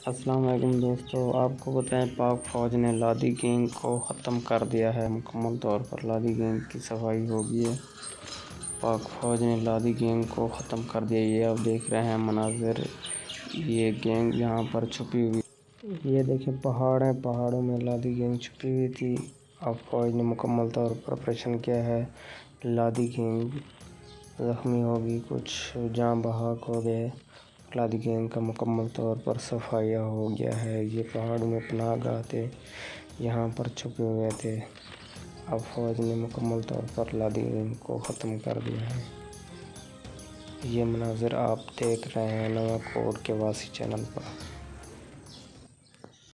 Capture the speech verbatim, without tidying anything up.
अस्सलाम वालेकुम दोस्तों, आपको बताएं पाक फ़ौज ने लादी गैंग को ख़त्म कर दिया है। मुकम्मल तौर पर लादी गैंग की सफाई हो गई है। पाक फ़ौज ने लादी गैंग को ख़त्म कर दिया। ये आप देख रहे हैं मनाज़िर, ये गैंग यहाँ पर छुपी हुई, ये देखें पहाड़ हैं, पहाड़ों में लादी गैंग छुपी हुई थी। अब फ़ौज ने मुकम्मल तौर पर ऑपरेशन किया है। लादी गैंग ज़ख्मी होगी, कुछ जाँ बहक हो गए। लादी गैंग का मुकम्मल तौर पर सफाया हो गया है। ये पहाड़ों में पनाहगाह थे, यहाँ पर छुपे हुए थे। अब फ़ौज ने मुकम्मल तौर पर लादी गैंग को ख़त्म कर दिया है। ये मनाज़िर आप देख रहे हैं नवाकोट के वासी चैनल पर।